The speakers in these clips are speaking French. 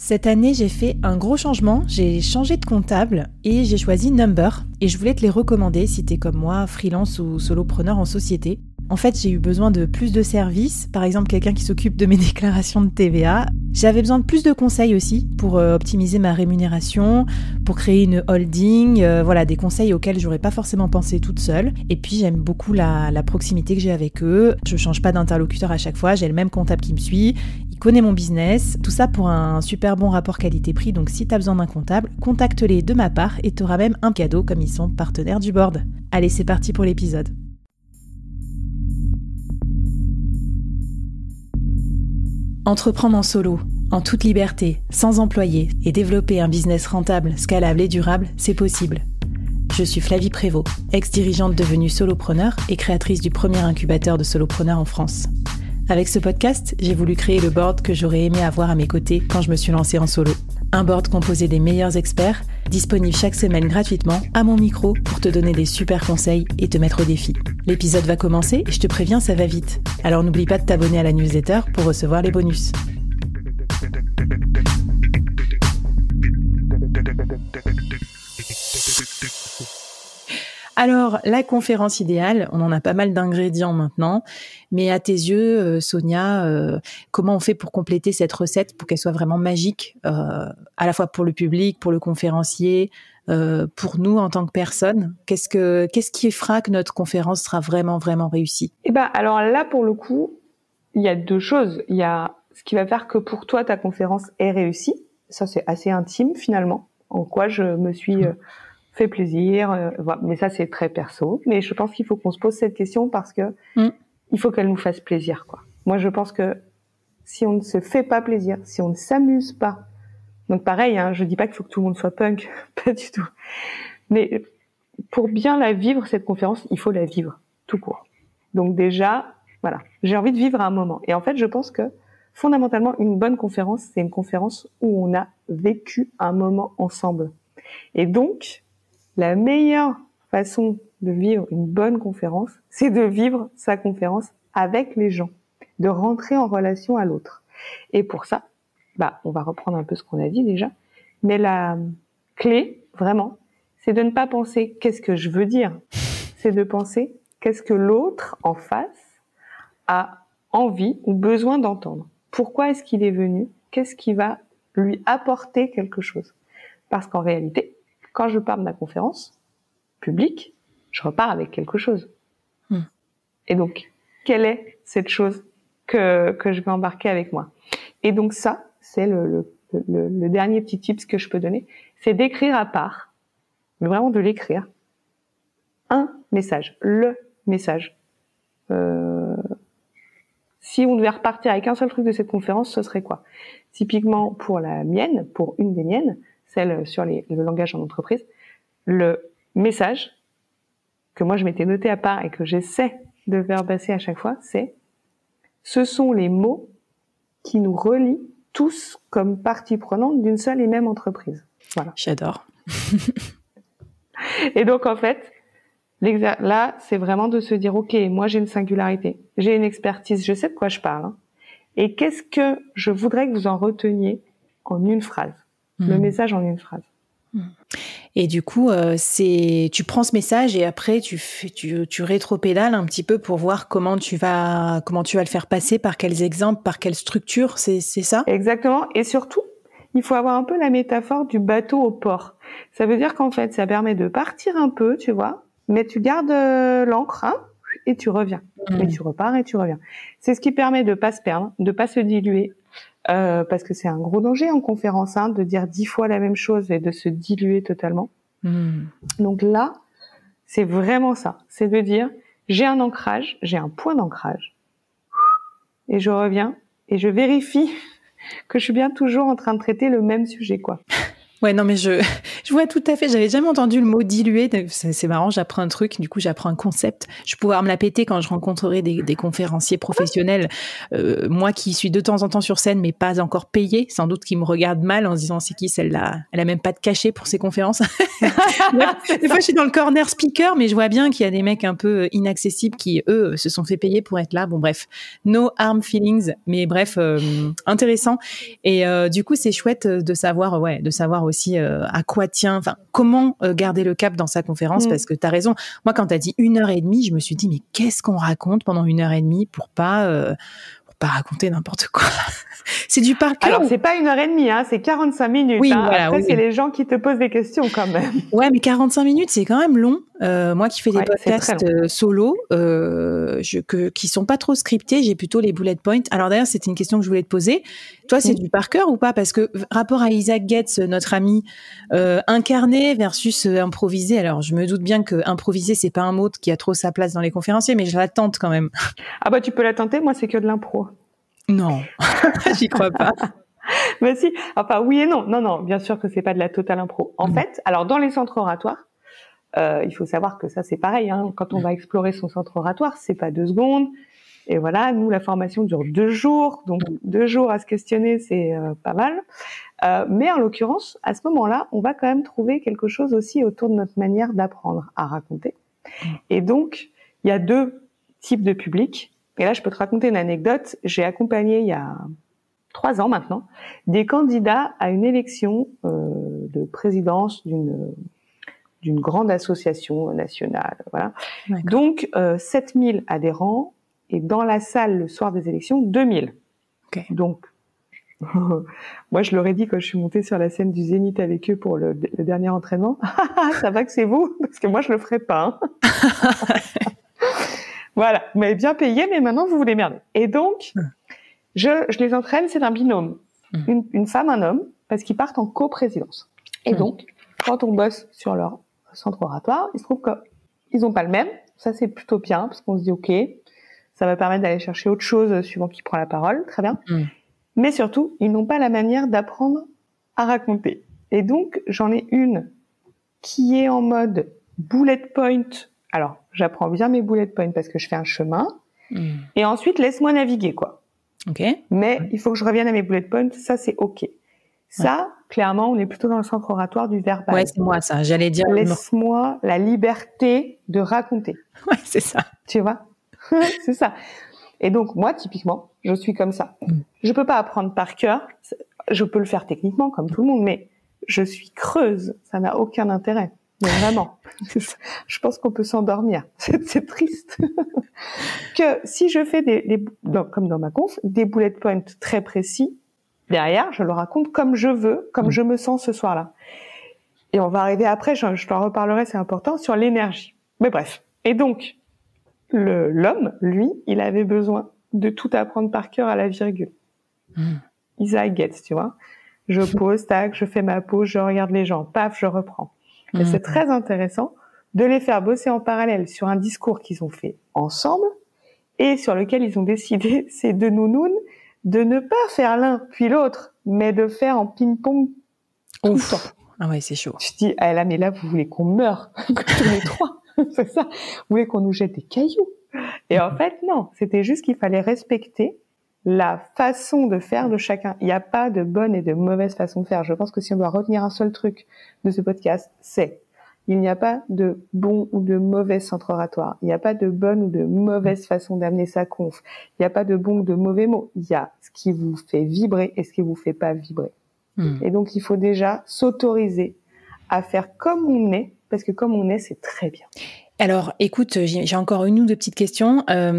Cette année, j'ai fait un gros changement, j'ai changé de comptable et j'ai choisi Number. Et je voulais te les recommander si t'es comme moi, freelance ou solopreneur en société. En fait, j'ai eu besoin de plus de services, par exemple quelqu'un qui s'occupe de mes déclarations de TVA. J'avais besoin de plus de conseils aussi pour optimiser ma rémunération, pour créer une holding, voilà, des conseils auxquels j'aurais pas forcément pensé toute seule. Et puis j'aime beaucoup la proximité que j'ai avec eux. Je change pas d'interlocuteur à chaque fois, j'ai le même comptable qui me suit, il connaît mon business, tout ça pour un super bon rapport qualité-prix. Donc si t'as besoin d'un comptable, contacte-les de ma part et t'auras même un cadeau comme ils sont partenaires du board. Allez, c'est parti pour l'épisode. Entreprendre en solo, en toute liberté, sans employé et développer un business rentable, scalable et durable, c'est possible. Je suis Flavie Prévost, ex-dirigeante devenue solopreneur et créatrice du premier incubateur de solopreneurs en France. Avec ce podcast, j'ai voulu créer le board que j'aurais aimé avoir à mes côtés quand je me suis lancée en solo. Un board composé des meilleurs experts, disponible chaque semaine gratuitement à mon micro pour te donner des super conseils et te mettre au défi. L'épisode va commencer et je te préviens, ça va vite. Alors n'oublie pas de t'abonner à la newsletter pour recevoir les bonus. Alors, la conférence idéale, on en a pas mal d'ingrédients maintenant, mais à tes yeux, Sonia, comment on fait pour compléter cette recette pour qu'elle soit vraiment magique, à la fois pour le public, pour le conférencier, pour nous en tant que personne? Qu'est-ce qui fera que notre conférence sera vraiment, vraiment réussie? Alors là, pour le coup, il y a deux choses. Il y a ce qui va faire que pour toi, ta conférence est réussie. Ça, c'est assez intime finalement. En quoi je me suis fait plaisir, voilà. Mais ça c'est très perso. Mais je pense qu'il faut qu'on se pose cette question parce que il faut qu'elle nous fasse plaisir, quoi. Moi je pense que si on ne se fait pas plaisir, si on ne s'amuse pas, donc pareil, je dis pas qu'il faut que tout le monde soit punk, pas du tout. Mais pour bien la vivre cette conférence, il faut la vivre tout court. Donc déjà, voilà, j'ai envie de vivre un moment. Et en fait, je pense que fondamentalement, une bonne conférence, c'est une conférence où on a vécu un moment ensemble. Et donc, la meilleure façon de vivre une bonne conférence, c'est de vivre sa conférence avec les gens, de rentrer en relation à l'autre. Et pour ça, on va reprendre un peu ce qu'on a dit déjà, mais la clé, vraiment, c'est de ne pas penser qu'est-ce que je veux dire, c'est de penser qu'est-ce que l'autre en face a envie ou besoin d'entendre. Pourquoi est-ce qu'il est venu? Qu'est-ce qui va lui apporter quelque chose? Parce qu'en réalité, quand je pars de ma conférence publique, je repars avec quelque chose. Et donc, quelle est cette chose que je vais embarquer avec moi? Et donc ça, c'est le dernier petit tips que je peux donner, c'est d'écrire à part, mais vraiment de l'écrire, un message, le message. Si on devait repartir avec un seul truc de cette conférence, ce serait quoi? Typiquement pour la mienne, pour une des miennes, celle sur le langage en entreprise, le message que moi je m'étais noté à part et que j'essaie de faire passer à chaque fois, c'est ce sont les mots qui nous relient tous comme partie prenante d'une seule et même entreprise. Voilà. J'adore. Et donc en fait, là, c'est vraiment de se dire, ok, moi j'ai une singularité, j'ai une expertise, je sais de quoi je parle, et qu'est-ce que je voudrais que vous en reteniez en une phrase, le message en une phrase. Et du coup, tu prends ce message et après tu rétropédales un petit peu pour voir comment tu vas le faire passer, par quels exemples, par quelle structure, c'est ça? Exactement. Et surtout, il faut avoir un peu la métaphore du bateau au port. Ça veut dire qu'en fait, ça permet de partir un peu, tu vois, mais tu gardes l'ancre, et tu reviens. Et tu repars et tu reviens. C'est ce qui permet de pas se perdre, de pas se diluer. Parce que c'est un gros danger en conférence, de dire 10 fois la même chose et de se diluer totalement. Donc là, c'est vraiment ça. C'est de dire, j'ai un ancrage, j'ai un point d'ancrage. Et je reviens et je vérifie que je suis bien toujours en train de traiter le même sujet, quoi. Ouais, non, mais je vois tout à fait. J'avais jamais entendu le mot diluer. C'est marrant, j'apprends un truc, du coup, j'apprends un concept. Je vais pouvoir me la péter quand je rencontrerai des conférenciers professionnels. Moi qui suis de temps en temps sur scène, mais pas encore payée, sans doute qui me regardent mal en se disant c'est qui celle-là? Elle a même pas de cachet pour ses conférences. Des fois, je suis dans le corner speaker, mais je vois bien qu'il y a des mecs un peu inaccessibles qui, eux, se sont fait payer pour être là. Bon, bref, no harm feelings, mais bref, intéressant. Et du coup, c'est chouette de savoir aussi à quoi tient, enfin, comment garder le cap dans sa conférence, parce que tu as raison. Moi, quand tu as dit 1h30, je me suis dit, mais qu'est-ce qu'on raconte pendant 1h30 pour pas raconter n'importe quoi. C'est du par cœur. Alors, c'est pas 1h30, hein, c'est 45 minutes. Oui, hein. voilà, après, oui, c'est les gens qui te posent des questions quand même. Ouais, mais 45 minutes, c'est quand même long. Moi qui fais des podcasts solo, qui sont pas trop scriptés, j'ai plutôt les bullet points. Alors d'ailleurs, c'était une question que je voulais te poser. Toi, c'est du par cœur ou pas? Parce que rapport à Isaac Getz, notre ami, incarné versus improvisé. Alors, je me doute bien que improviser, c'est pas un mot qui a trop sa place dans les conférenciers, mais je la tente quand même. Ah bah, tu peux la tenter. Moi, c'est que de l'impro. Non, j'y crois pas. Mais si, enfin oui et non. Non, bien sûr que c'est pas de la totale impro. En fait, alors dans les centres oratoires, il faut savoir que ça c'est pareil. Hein, quand on va explorer son centre oratoire, c'est pas 2 secondes. Et voilà, nous la formation dure 2 jours, donc 2 jours à se questionner, c'est pas mal. Mais en l'occurrence, à ce moment-là, on va quand même trouver quelque chose aussi autour de notre manière d'apprendre à raconter. Et donc, il y a 2 types de publics. Et là, je peux te raconter une anecdote. J'ai accompagné il y a 3 ans maintenant des candidats à une élection de présidence d'une grande association nationale. Voilà. D'accord. Donc 7000 adhérents et dans la salle le soir des élections 2000. Okay. Donc moi je leur ai dit quand je suis montée sur la scène du Zénith avec eux pour le dernier entraînement, ça va que c'est vous parce que moi je le ferai pas. Hein. Voilà, vous m'avez bien payé, mais maintenant vous vous démerdez. Et donc, je les entraîne, c'est un binôme. Une femme, un homme, parce qu'ils partent en coprésidence. Et donc, quand on bosse sur leur centre oratoire, il se trouve qu'ils n'ont pas le même. Ça, c'est plutôt bien, parce qu'on se dit, OK, ça va permettre d'aller chercher autre chose suivant qui prend la parole. Très bien. Mais surtout, ils n'ont pas la manière d'apprendre à raconter. Et donc, j'en ai une qui est en mode bullet point. Alors, j'apprends bien mes bullet points parce que je fais un chemin. Et ensuite, laisse-moi naviguer, quoi. Okay. Mais il faut que je revienne à mes bullet points. Ça, c'est OK. Ça, clairement, on est plutôt dans le centre oratoire du verbal. Ouais, c'est moi, ça. J'allais dire. Laisse-moi la liberté de raconter. Ouais, c'est ça. Tu vois? C'est ça. Et donc, moi, typiquement, je suis comme ça. Je peux pas apprendre par cœur. Je peux le faire techniquement, comme tout le monde, mais je suis creuse. Ça n'a aucun intérêt. Mais vraiment, je pense qu'on peut s'endormir. C'est triste. Que si je fais comme dans ma conf, des bullet points très précis, derrière, je le raconte comme je veux, comme je me sens ce soir-là. Et on va arriver après, je t'en reparlerai, c'est important, sur l'énergie. Mais bref. Et donc, l'homme, lui, il avait besoin de tout apprendre par cœur à la virgule. Isaac Getz, tu vois. Je pose, tac, je fais ma pause, je regarde les gens, paf, je reprends. Et c'est très intéressant de les faire bosser en parallèle sur un discours qu'ils ont fait ensemble et sur lequel ils ont décidé, ces 2 nounounes, de ne pas faire l'un puis l'autre, mais de faire en ping-pong tout le temps. Ah ouais, c'est chaud. Je dis, ah là, mais là, vous voulez qu'on meure tous les 3. C'est ça. Vous voulez qu'on nous jette des cailloux. Et en fait, non. C'était juste qu'il fallait respecter la façon de faire de chacun. Il n'y a pas de bonne et de mauvaise façon de faire. Je pense que si on doit retenir un seul truc de ce podcast, c'est il n'y a pas de bon ou de mauvais centre oratoire. Il n'y a pas de bonne ou de mauvaise façon d'amener sa conf. Il n'y a pas de bon ou de mauvais mots. Il y a ce qui vous fait vibrer et ce qui vous fait pas vibrer. Et donc, il faut déjà s'autoriser à faire comme on est, parce que comme on est, c'est très bien. Alors, écoute, j'ai encore une ou deux petites questions.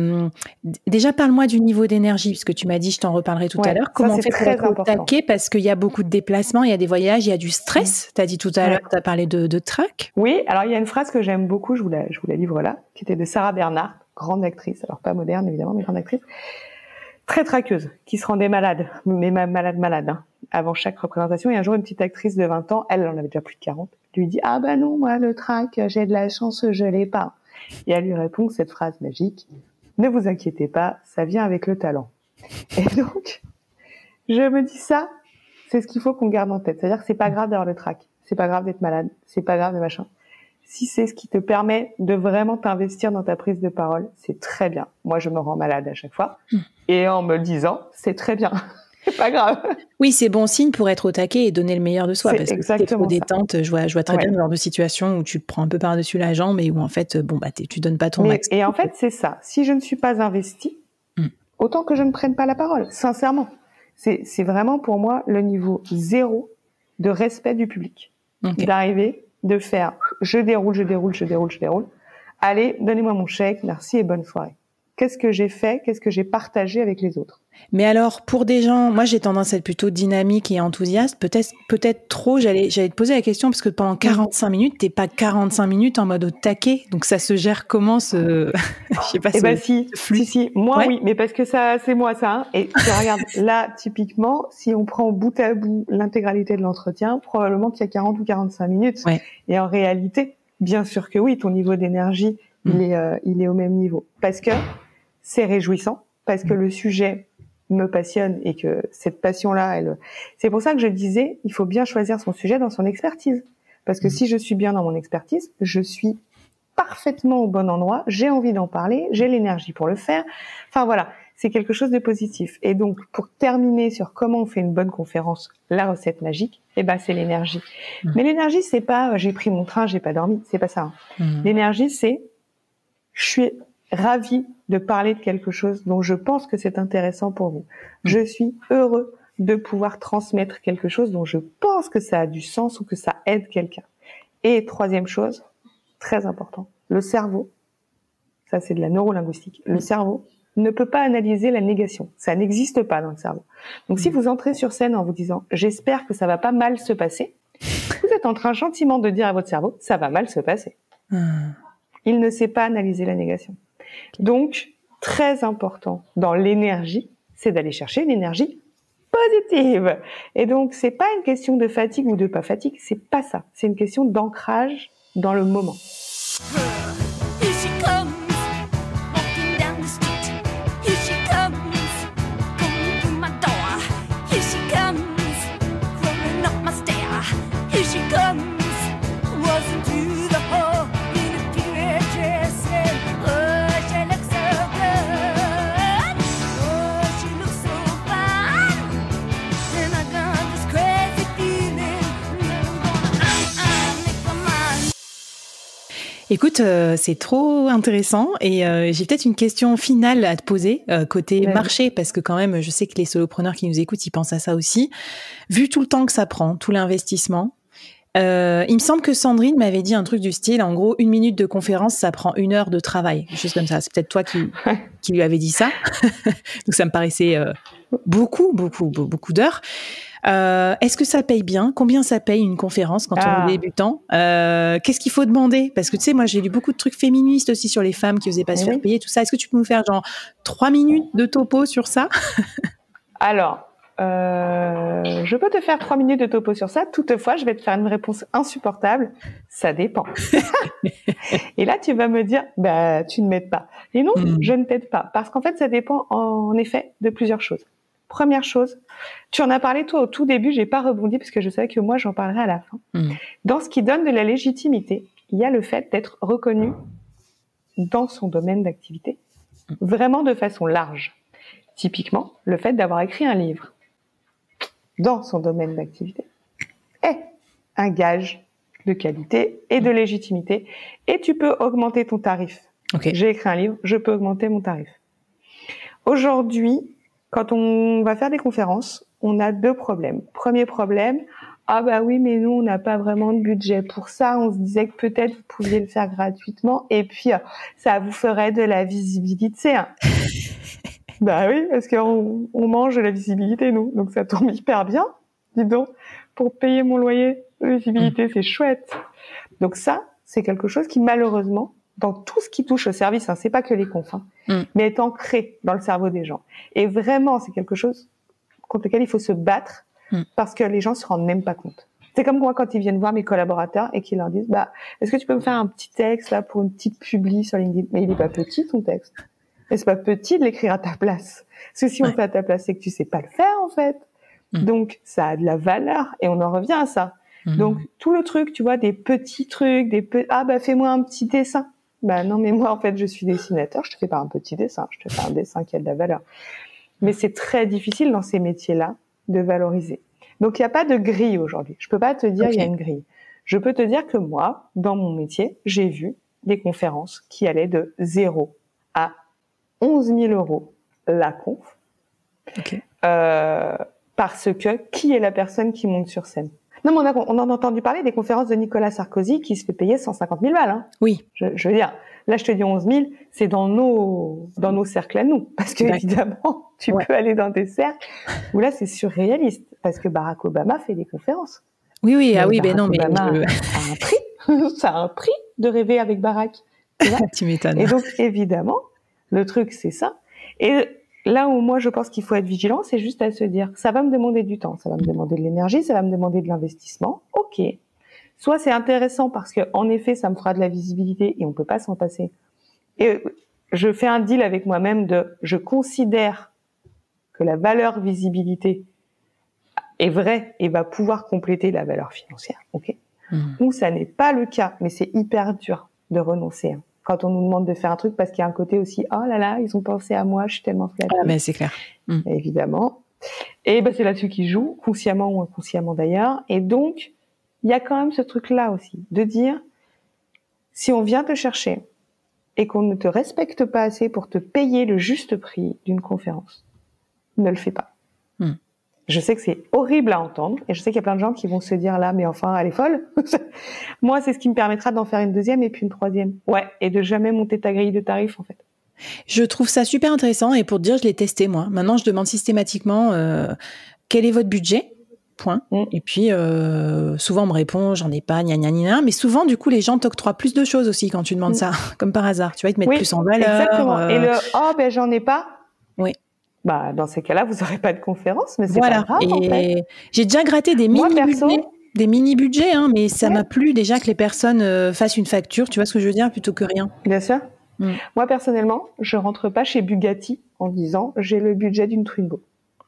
Déjà, parle-moi du niveau d'énergie, puisque tu m'as dit, je t'en reparlerai tout à l'heure. Comment on fait pour être au taquet? Parce qu'il y a beaucoup de déplacements, il y a des voyages, il y a du stress. Tu as dit tout à l'heure, tu as parlé de trac. Oui, alors il y a une phrase que j'aime beaucoup, je vous la livre là, qui était de Sarah Bernhardt, grande actrice, alors pas moderne évidemment, mais grande actrice, très traqueuse, qui se rendait malade, mais malade, hein, avant chaque représentation. Et un jour, une petite actrice de 20 ans, elle en avait déjà plus de 40, lui dit « Ah bah non, moi le trac, j'ai de la chance, je l'ai pas ». Et elle lui répond cette phrase magique « Ne vous inquiétez pas, ça vient avec le talent ». Et donc, je me dis ça c'est ce qu'il faut qu'on garde en tête. C'est-à-dire que c'est pas grave d'avoir le trac, c'est pas grave d'être malade, c'est pas grave de machin. Si c'est ce qui te permet de vraiment t'investir dans ta prise de parole, c'est très bien. Moi, je me rends malade à chaque fois. Et en me le disant, c'est très bien. C'est pas grave. Oui, c'est bon signe pour être au taquet et donner le meilleur de soi. C'est parce que exactement si t'es trop ça. détente, je vois très bien le genre de situation où tu te prends un peu par-dessus la jambe et où en fait, tu donnes pas ton max. Et en fait, c'est ça. Si je ne suis pas investie, autant que je ne prenne pas la parole, sincèrement. C'est vraiment pour moi le niveau 0 de respect du public. Okay. D'arriver, de faire, je déroule. Allez, donnez-moi mon chèque, merci et bonne soirée. Qu'est-ce que j'ai fait? Qu'est-ce que j'ai partagé avec les autres? Mais alors, pour des gens, moi j'ai tendance à être plutôt dynamique et enthousiaste, peut-être trop, j'allais te poser la question, parce que pendant 45 minutes, t'es pas 45 minutes en mode au taquet, donc ça se gère comment je sais pas si, moi ouais. Oui, mais parce que ça, c'est moi ça, hein. Et tu regardes, là, typiquement, si on prend bout à bout l'intégralité de l'entretien, probablement qu'il y a 40 ou 45 minutes. Ouais. Et en réalité, bien sûr que oui, ton niveau d'énergie, il est au même niveau. Parce que c'est réjouissant, parce que le sujet me passionne et que cette passion-là, c'est pour ça que je disais, il faut bien choisir son sujet dans son expertise. Parce que si je suis bien dans mon expertise, je suis parfaitement au bon endroit, j'ai envie d'en parler, j'ai l'énergie pour le faire. Enfin voilà, c'est quelque chose de positif. Et donc, pour terminer sur comment on fait une bonne conférence, la recette magique, c'est l'énergie. Mais l'énergie, c'est pas j'ai pris mon train, j'ai pas dormi, c'est pas ça. L'énergie, c'est je suis ravie de parler de quelque chose dont je pense que c'est intéressant pour vous. Je suis heureux de pouvoir transmettre quelque chose dont je pense que ça a du sens ou que ça aide quelqu'un. Et troisième chose, très important, le cerveau, ça c'est de la neurolinguistique, le cerveau ne peut pas analyser la négation. Ça n'existe pas dans le cerveau. Donc si vous entrez sur scène en vous disant « j'espère que ça va pas mal se passer », vous êtes en train gentiment de dire à votre cerveau « ça va mal se passer ». Il ne sait pas analyser la négation. Donc, très important dans l'énergie, c'est d'aller chercher une énergie positive. Et donc, c'est pas une question de fatigue ou de pas fatigue, c'est pas ça. C'est une question d'ancrage dans le moment. Écoute, c'est trop intéressant et j'ai peut-être une question finale à te poser côté marché, parce que quand même, je sais que les solopreneurs qui nous écoutent, ils pensent à ça aussi. Vu tout le temps que ça prend, tout l'investissement, il me semble que Sandrine m'avait dit un truc du style, en gros, 1 minute de conférence, ça prend 1 heure de travail, quelque chose comme ça. C'est peut-être toi qui lui avais dit ça. Donc ça me paraissait beaucoup d'heures. Est-ce que ça paye bien? Combien ça paye une conférence quand on est débutant? Qu'est-ce qu'il faut demander? Parce que tu sais, moi j'ai lu beaucoup de trucs féministes aussi sur les femmes qui osaient pas se faire payer, tout ça. Est-ce que tu peux nous faire genre 3 minutes de topo sur ça? Alors, je peux te faire 3 minutes de topo sur ça. Toutefois, je vais te faire une réponse insupportable. Ça dépend. Et là, tu vas me dire, tu ne m'aides pas. Et non, je ne t'aide pas. Parce qu'en fait, ça dépend en effet de plusieurs choses. Première chose, tu en as parlé toi au tout début, j'ai pas rebondi parce que je savais que moi j'en parlerai à la fin. Dans ce qui donne de la légitimité, il y a le fait d'être reconnu dans son domaine d'activité, vraiment de façon large. Typiquement, le fait d'avoir écrit un livre dans son domaine d'activité est un gage de qualité et de légitimité, et tu peux augmenter ton tarif. Okay. J'ai écrit un livre, je peux augmenter mon tarif. Aujourd'hui, quand on va faire des conférences, on a 2 problèmes. Premier problème, oui, mais nous, on n'a pas vraiment de budget pour ça. On se disait que peut-être vous pouviez le faire gratuitement et puis ça vous ferait de la visibilité. Hein. Oui, parce qu'on mange de la visibilité, nous. Donc ça tombe hyper bien, dis donc. Pour payer mon loyer, la visibilité, c'est chouette. Donc ça, c'est quelque chose qui, malheureusement, dans tout ce qui touche au service, c'est pas que les confs, mais est ancré dans le cerveau des gens. Et vraiment, c'est quelque chose contre lequel il faut se battre parce que les gens se rendent même pas compte. C'est comme moi quand ils viennent voir mes collaborateurs et qu'ils leur disent, est-ce que tu peux me faire un petit texte là pour une petite publi sur LinkedIn? Mais il est pas petit ton texte. Et c'est pas petit de l'écrire à ta place. Parce que si on fait à ta place, c'est que tu sais pas le faire en fait. Donc, ça a de la valeur et on en revient à ça. Donc, tout le truc, tu vois, des petits trucs, fais-moi un petit dessin. Non, mais moi, en fait, je suis dessinateur, je te fais pas un petit dessin, je te fais un dessin qui a de la valeur. Mais c'est très difficile dans ces métiers-là de valoriser. Donc, il n'y a pas de grille aujourd'hui. Je peux pas te dire il y a une grille. Je peux te dire que moi, dans mon métier, j'ai vu des conférences qui allaient de 0 à 11 000 euros la conf. Parce que qui est la personne qui monte sur scène? Non, mais on en a entendu parler des conférences de Nicolas Sarkozy qui se fait payer 150 000 balles. Hein. Oui. Je veux dire, là, je te dis 11 000, c'est dans nos cercles à nous. Parce que, évidemment, tu peux aller dans des cercles où là, c'est surréaliste. Parce que Barack Obama fait des conférences. Oui, Obama a un prix. Ça a un prix de rêver avec Barack. Tu m'étonnes. Et donc, évidemment, le truc, c'est ça. Et là où moi, je pense qu'il faut être vigilant, c'est juste à se dire, ça va me demander du temps, ça va me demander de l'énergie, ça va me demander de l'investissement. OK. Soit c'est intéressant parce que, en effet, ça me fera de la visibilité et on peut pas s'en passer. Et je fais un deal avec moi-même je considère que la valeur visibilité est vraie et va pouvoir compléter la valeur financière. OK. Ou ça n'est pas le cas, mais c'est hyper dur de renoncer. Hein. Quand on nous demande de faire un truc, parce qu'il y a un côté aussi, oh là là, ils ont pensé à moi, je suis tellement flattée. Mais c'est clair. Évidemment. Et c'est là-dessus qu'ils jouent, consciemment ou inconsciemment d'ailleurs. Et donc, il y a quand même ce truc-là aussi, de dire, si on vient te chercher et qu'on ne te respecte pas assez pour te payer le juste prix d'une conférence, ne le fais pas. Je sais que c'est horrible à entendre, et je sais qu'il y a plein de gens qui vont se dire là, mais enfin, elle est folle. Moi, c'est ce qui me permettra d'en faire une deuxième et puis une troisième. Ouais, et de jamais monter ta grille de tarifs, en fait. Je trouve ça super intéressant, et pour te dire, je l'ai testé, moi. Maintenant, je demande systématiquement quel est votre budget, point. Et puis, souvent, on me répond, j'en ai pas, gna gna gna. Mais souvent, du coup, les gens t'octroient plus de choses aussi quand tu demandes ça, comme par hasard. Tu vois, ils te mettent plus en valeur. Exactement. Et j'en ai pas. Oui. Dans ces cas-là, vous n'aurez pas de conférence, mais c'est pas grave, en fait. J'ai déjà gratté des mini-budgets, hein, mais ça m'a plu déjà que les personnes fassent une facture, tu vois ce que je veux dire, plutôt que rien. Bien sûr. Moi, personnellement, je rentre pas chez Bugatti en disant « j'ai le budget d'une Twingo ».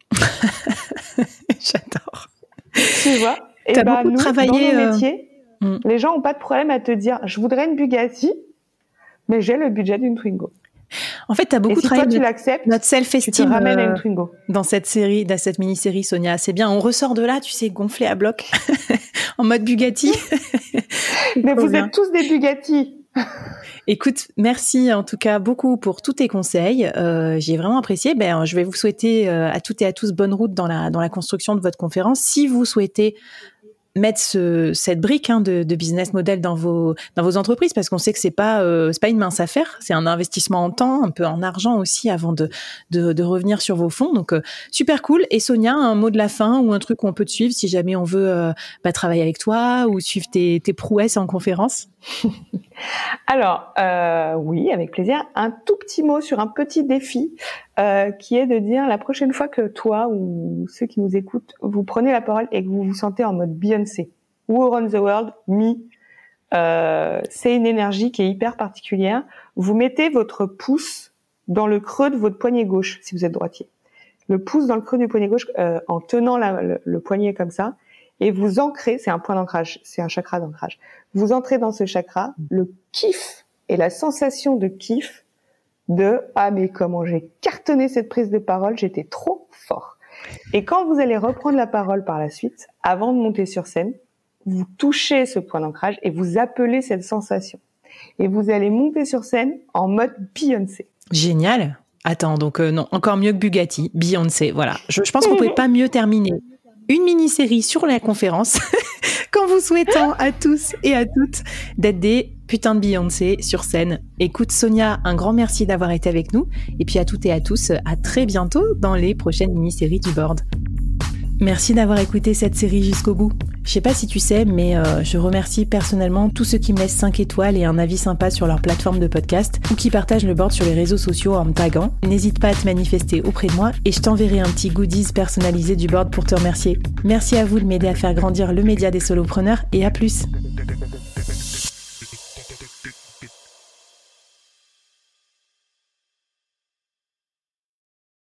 J'adore. Tu vois, t'as beaucoup travaillé, dans nos métiers, les gens n'ont pas de problème à te dire « je voudrais une Bugatti, mais j'ai le budget d'une Twingo ». En fait, tu as beaucoup travaillé notre self-esteem tu te ramènes à une Twingo. Dans cette mini-série, Sonia. C'est bien, on ressort de là, tu sais, gonflé à bloc, en mode Bugatti. Mais vous êtes tous des Bugatti. Écoute, merci en tout cas beaucoup pour tous tes conseils. J'ai vraiment apprécié. Je vais vous souhaiter à toutes et à tous bonne route dans la construction de votre conférence. Si vous souhaitez mettre cette brique de business model dans vos entreprises, parce qu'on sait que c'est pas une mince affaire, c'est un investissement en temps, un peu en argent aussi avant de revenir sur vos fonds. Donc super cool. Et Sonia, un mot de la fin ou un truc où on peut te suivre si jamais on veut travailler avec toi ou suivre tes prouesses en conférence? Alors oui, avec plaisir. Un tout petit mot sur un petit défi qui est de dire la prochaine fois que toi ou ceux qui nous écoutent, vous prenez la parole et que vous vous sentez en mode Beyoncé ou Around the World, c'est une énergie qui est hyper particulière. Vous mettez votre pouce dans le creux de votre poignet gauche si vous êtes droitier. Le pouce dans le creux du poignet gauche en tenant le poignet comme ça. Et vous ancrez, c'est un point d'ancrage, c'est un chakra d'ancrage. Vous entrez dans ce chakra, le kiff et la sensation de kiff de « Ah, mais comment j'ai cartonné cette prise de parole, j'étais trop fort ». Et quand vous allez reprendre la parole par la suite, avant de monter sur scène, vous touchez ce point d'ancrage et vous appelez cette sensation. Et vous allez monter sur scène en mode Beyoncé. Génial. Attends, donc non, encore mieux que Bugatti, Beyoncé, voilà. Je pense qu'on ne pouvait pas mieux terminer une mini-série sur la conférence qu'en vous souhaitant à tous et à toutes d'être des putains de Beyoncé sur scène. Écoute Sonia, un grand merci d'avoir été avec nous et puis à toutes et à tous, à très bientôt dans les prochaines mini-séries du board. Merci d'avoir écouté cette série jusqu'au bout. Je sais pas si tu sais, mais je remercie personnellement tous ceux qui me laissent 5 étoiles et un avis sympa sur leur plateforme de podcast ou qui partagent le board sur les réseaux sociaux en me taguant. N'hésite pas à te manifester auprès de moi et je t'enverrai un petit goodies personnalisé du board pour te remercier. Merci à vous de m'aider à faire grandir le média des solopreneurs et à plus.